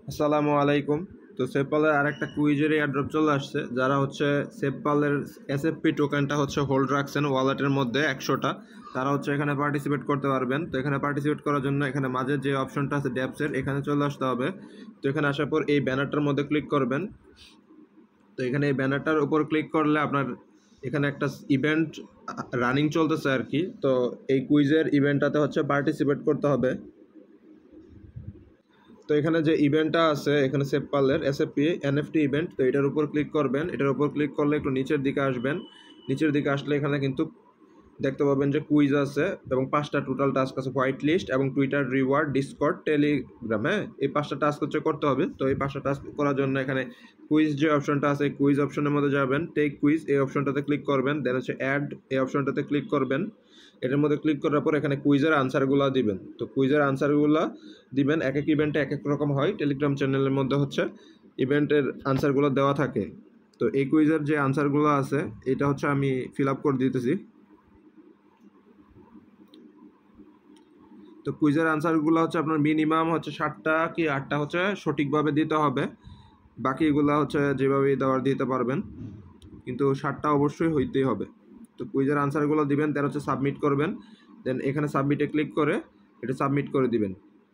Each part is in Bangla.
আসসালামু আলাইকুম। তো সেফপালের আরেকটা কুইজের এয়ারড্রপ চলে আসছে। যারা হচ্ছে সেফপালের এসএফপি টোকেনটা হচ্ছে হোল্ড রাখছেন ওয়ালেটের মধ্যে 100টা, তারা হচ্ছে এখানে পার্টিসিপেট করতে পারবেন। তো এখানে পার্টিসিপেট করার জন্য এখানে মাঝে যে অপশনটা আছে ড্যাপসের, এখানে চলে আসতে হবে। তো এখানে আসার পর এই ব্যানারটার মধ্যে ক্লিক করবেন। তো এখানে এই ব্যানারটার উপর ক্লিক করলে আপনার এখানে একটা ইভেন্ট রানিং চলতেছে আর কি। তো এই কুইজের ইভেন্টটাতে হচ্ছে পার্টিসিপেট করতে হবে। তো এখানে যে ইভেন্টটা আছে এখানে সেফপালের এসএফপি এনএফটি ইভেন্ট, তো এটার উপর ক্লিক করবেন। এটার উপর ক্লিক করলে একটু নিচের দিকে আসবেন। নিচের দিকে আসলে এখানে কিন্তু দেখতে পাবেন যে কুইজ আছে এবং 5টা টোটাল টাস্ক আছে, হোয়াইট লিস্ট এবং টুইটার রিওয়ার্ড, ডিসকর্ড, টেলিগ্রাম। হ্যাঁ, এই 5টা টাস্ক হচ্ছে করতে হবে। তো এই 5টা টাস্ক করার জন্য এখানে কুইজ যে অপশনটা আছে কুইজ অপশনের মধ্যে যাবেন, টেক কুইজ এই অপশনটাতে ক্লিক করবেন, দেন হচ্ছে অ্যাড এই অপশনটাতে ক্লিক করবেন। এটার মধ্যে ক্লিক করার পর এখানে কুইজের আনসারগুলো দিবেন। তো কুইজের আনসারগুলো দিবেন, এক এক ইভেন্টে এক এক রকম হয়। টেলিগ্রাম চ্যানেলের মধ্যে হচ্ছে ইভেন্টের আনসারগুলো দেওয়া থাকে। তো এই কুইজের যে আনসারগুলো আছে এটা হচ্ছে আমি ফিল আপ করে দিতেছি। তো কুইজের আনসারগুলো হচ্ছে আপনার মিনিমাম হচ্ছে 7টা কি 8টা হচ্ছে সঠিকভাবে দিতে হবে। বাকিগুলো হচ্ছে যেভাবে দেওয়ার দিতে পারবেন, কিন্তু 7টা অবশ্যই হইতেই হবে। তো কুইজের আনসারগুলো দিবেন, দেন হচ্ছে সাবমিট করবেন। দেন এখানে সাবমিটে ক্লিক করে এটা সাবমিট করে দিবেন।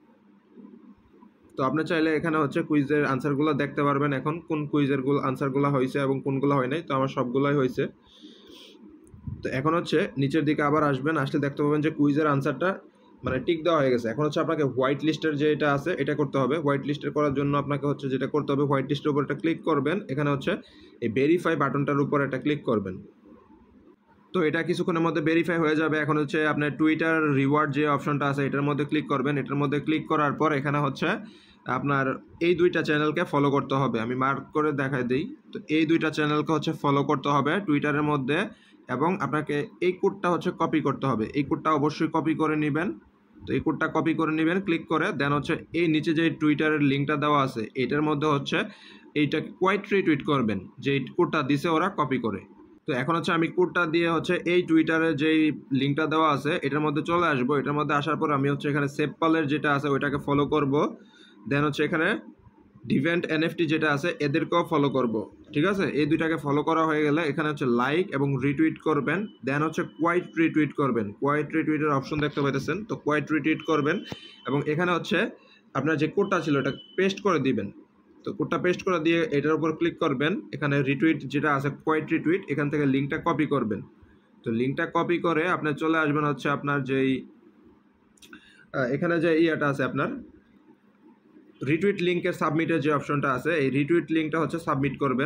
তো আপনি চাইলে এখানে হচ্ছে কুইজের আনসারগুলো দেখতে পারবেন এখন কোন কুইজের আনসারগুলো হয়েছে এবং কোনগুলো হয় নাই। তো আমার সবগুলোই হয়েছে। তো এখন হচ্ছে নিচের দিকে আবার আসবেন, আসলে দেখতে পাবেন যে কুইজের আনসারটা মানে টিক দেওয়া হয়ে গেছে। এখন হচ্ছে আপনাকে হোয়াইট লিস্টের যে এটা আছে এটা করতে হবে। হোয়াইট লিস্টের করার জন্য আপনাকে হচ্ছে যেটা করতে হবে, হোয়াইট লিস্টের উপর একটা ক্লিক করবেন। এখানে হচ্ছে এই ভেরিফাই বাটনটার উপর একটা ক্লিক করবেন। তো এটা কিছুক্ষণের মধ্যে ভেরিফাই হয়ে যাবে। এখন হচ্ছে আপনার টুইটার রিওয়ার্ড যে অপশনটা আছে এটার মধ্যে ক্লিক করবেন। এটার মধ্যে ক্লিক করার পর এখানে হচ্ছে আপনার এই 2টা চ্যানেলকে ফলো করতে হবে। আমি মার্ক করে দেখাই দিই। তো এই 2টা চ্যানেলকে হচ্ছে ফলো করতে হবে টুইটারের মধ্যে, এবং আপনাকে এই কোডটা হচ্ছে কপি করতে হবে। এই কোডটা অবশ্যই কপি করে নেবেন। তো এই কোডটা কপি করে নেবেন ক্লিক করে, দেন হচ্ছে এই নিচে যে টুইটারের লিঙ্কটা দেওয়া আছে এটার মধ্যে হচ্ছে এইটা কোয়াইট রিটুইট করবেন, যে কোডটা দিছে ওরা কপি করে। তো এখন হচ্ছে আমি কোডটা দিয়ে হচ্ছে এই টুইটারে যেই লিঙ্কটা দেওয়া আছে এটার মধ্যে চলে আসবো। এটার মধ্যে আসার পর আমি হচ্ছে এখানে সেফপালের যেটা আছে ওইটাকে ফলো করব। দেন হচ্ছে এখানে ডিভেন্ট এনএফটি যেটা আছে এদেরকেও ফলো করব। ঠিক আছে, এই 2টাকে ফলো করা হয়ে গেলে এখানে হচ্ছে লাইক এবং রিটুইট করবেন। দেন হচ্ছে কোয়াইট রিটুইট করবেন। কোয়াইট রিটুইটের অপশন দেখতে পাইতেছেন, তো কোয়াইট রিটুইট করবেন এবং এখানে হচ্ছে আপনার যে কোডটা ছিল এটা পেস্ট করে দিবেন। তো কোডটা পেস্ট করে দিয়ে এটার উপর ক্লিক করবেন। এখানে রিটুইট যেটা আছে কোয়াইট রিটুইট, এখান থেকে লিঙ্কটা কপি করবেন। তো লিঙ্কটা কপি করে আপনি চলে আসবেন হচ্ছে আপনার যেই এখানে যে ইয়েটা আছে আপনার রিটুইট লিঙ্কের সাবমিটের যে অপশনটা আছে এই রিটুইট লিঙ্কটা হচ্ছে সাবমিট করবেন।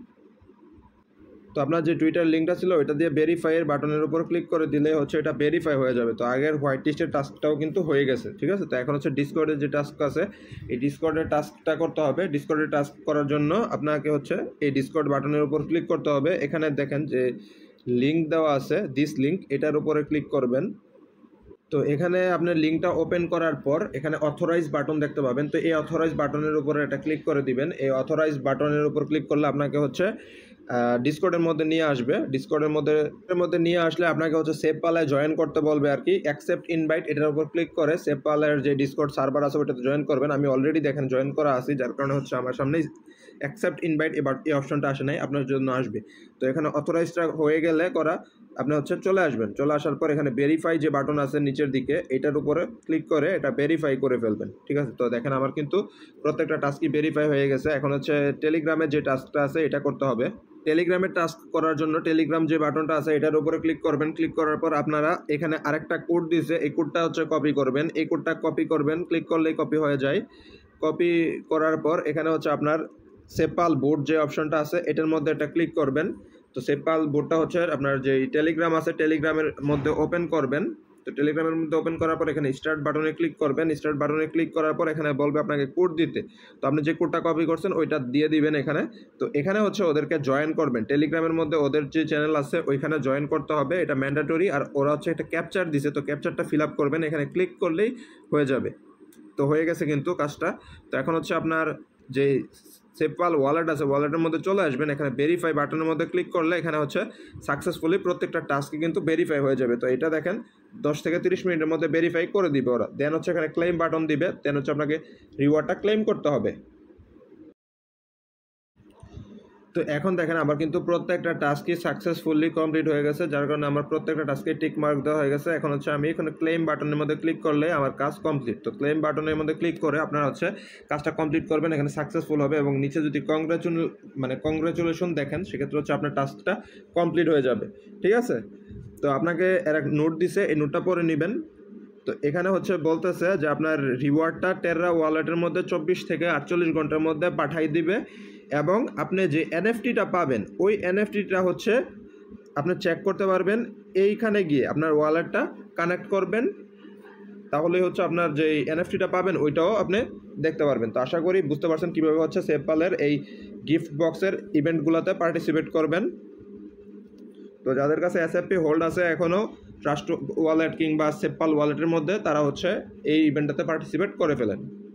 তো আপনার যে টুইটার লিঙ্কটা ছিল ওইটা দিয়ে ভেরিফাইয়ের বাটনের উপর ক্লিক করে দিলে হচ্ছে এটা ভেরিফাই হয়ে যাবে। তো আগের হোয়াইট লিস্টের টাস্কটাও কিন্তু হয়ে গেছে। ঠিক আছে, তো এখন হচ্ছে ডিসকর্ডের যে টাস্ক আছে এই ডিসকর্ডের টাস্কটা করতে হবে। ডিসকর্ডের টাস্ক করার জন্য আপনাকে হচ্ছে এই ডিসকর্ড বাটনের উপর ক্লিক করতে হবে। এখানে দেখেন যে লিঙ্ক দেওয়া আছে দিস লিঙ্ক, এটার উপরে ক্লিক করবেন। তো এখানে আপনার লিঙ্কটা ওপেন করার পর এখানে অথরাইজ বাটন দেখতে পাবেন। তো এই অথরাইজ বাটনের উপরে এটা ক্লিক করে দিবেন। এই অথরাইজ বাটনের উপর ক্লিক করলে আপনাকে হচ্ছে ডিসকর্ডের মধ্যে নিয়ে আসবে। ডিসকর্ডের মধ্যে নিয়ে আসলে আপনাকে হচ্ছে সেফপালে জয়েন করতে বলবে আর কি। অ্যাকসেপ্ট ইনভাইট এটার উপর ক্লিক করে সেফপালের যে ডিসকর্ড সার্ভার আছে ওটাতে জয়েন করবেন। আমি অলরেডি দেখেন জয়েন করা আছি, যার কারণে হচ্ছে আমার সামনেই অ্যাকসেপ্ট ইনভাইট এবার এই অপশনটা আসে নাই, আপনার জন্য আসবে। তো এখানে অথরাইজটা হয়ে গেলে করা আপনি হচ্ছে চলে আসবেন। চলে আসার পর এখানে ভেরিফাই যে বাটন আছে নিচের দিকে এটার উপরে ক্লিক করে এটা ভেরিফাই করে ফেলবেন। ঠিক আছে, তো দেখেন আমার কিন্তু প্রত্যেকটা টাস্কই ভেরিফাই হয়ে গেছে। এখন হচ্ছে টেলিগ্রামের যে টাস্কটা আছে এটা করতে হবে। টেলিগ্রামের টাস্ক করার জন্য টেলিগ্রাম যে বাটনটা আছে এটার উপরে ক্লিক করবেন। ক্লিক করার পর আপনারা এখানে আরেকটা কোড দিয়েছে, এই কোডটা হচ্ছে কপি করবেন। এই কোডটা কপি করবেন, ক্লিক করলেই কপি হয়ে যায়। কপি করার পর এখানে হচ্ছে আপনার সেফপাল বোর্ড যে অপশনটা আছে এটার মধ্যে একটা ক্লিক করবেন। তো সেফপাল বোর্ডটা হচ্ছে আপনার যে টেলিগ্রাম আছে টেলিগ্রামের মধ্যে ওপেন করবেন। তো টেলিগ্রামের মধ্যে ওপেন করার পর এখানে স্টার্ট বাটনে ক্লিক করবেন। স্টার্ট বাটনে ক্লিক করার পর এখানে বলবে আপনাকে কোড দিতে। তো আপনি যে কোডটা কপি করছেন ওইটা দিয়ে দিবেন এখানে। তো এখানে হচ্ছে ওদেরকে জয়েন করবেন। টেলিগ্রামের মধ্যে ওদের যে চ্যানেল আছে ওইখানে জয়েন করতে হবে, এটা ম্যান্ডেটরি। আর ওরা হচ্ছে একটা ক্যাপচার দিছে, তো ক্যাপচারটা ফিল আপ করবেন। এখানে ক্লিক করলেই হয়ে যাবে। তো হয়ে গেছে কিন্তু কাজটা। তো এখন হচ্ছে আপনার যে সেফপাল ওয়ালেট আছে, ওয়ালেটের মধ্যে চলে আসবেন, এখানে ভেরিফাই বাটনের মধ্যে ক্লিক করলে এখানে হচ্ছে সাকসেসফুলি প্রত্যেকটা টাস্কই কিন্তু ভেরিফাই হয়ে যাবে। তো এটা দেখেন 10 থেকে 30 মিনিটের মধ্যে ভেরিফাই করে দিবে ওরা। দেন হচ্ছে এখানে ক্লেম বাটন দিবে, দেন হচ্ছে আপনাকে রিওয়ার্ডটা ক্লেম করতে হবে। তো এখন দেখেন আমার কিন্তু প্রত্যেকটা টাস্কই সাকসেসফুলি কমপ্লিট হয়ে গেছে, যার কারণে আমার প্রত্যেকটা টাস্কে টিক মার্ক দেওয়া হয়ে গেছে। এখন হচ্ছে আমি এখানে ক্লেম বাটনের মধ্যে ক্লিক করলে আমার কাজ কমপ্লিট। তো ক্লেম বাটনের মধ্যে ক্লিক করে আপনারা হচ্ছে কাজটা কমপ্লিট করবেন, এখানে সাকসেসফুল হবে এবং নিচে যদি কংগ্রাচুলেশন দেখেন সেক্ষেত্রে হচ্ছে আপনার টাস্কটা কমপ্লিট হয়ে যাবে। ঠিক আছে, তো আপনাকে এর এক নোট দিছে, এই নোটটা পরে নেবেন। তো এখানে হচ্ছে বলতেছে যে আপনার রিওয়ার্ডটা টেররা ওয়ালেটের মধ্যে 24 থেকে 48 ঘন্টার মধ্যে পাঠাই দিবে এবং আপনি যে এনএফটিটা পাবেন ওই এনএফটিটা হচ্ছে আপনি চেক করতে পারবেন, এইখানে গিয়ে আপনার ওয়ালেটটা কানেক্ট করবেন, তাহলেই হচ্ছে আপনার যে এনএফটিটা পাবেন ওইটাও আপনি দেখতে পারবেন। তো আশা করি বুঝতে পারছেন কীভাবে হচ্ছে সেফপালের এই গিফট বক্সের ইভেন্টগুলোতে পার্টিসিপেট করবেন। তো যাদের কাছে এসএফপি হোল্ড আছে এখনও ট্রাস্ট ওয়ালেট কিংবা সেফপাল ওয়ালেটের মধ্যে, তারা হচ্ছে এই ইভেন্টটাতে পার্টিসিপেট করে ফেলেন।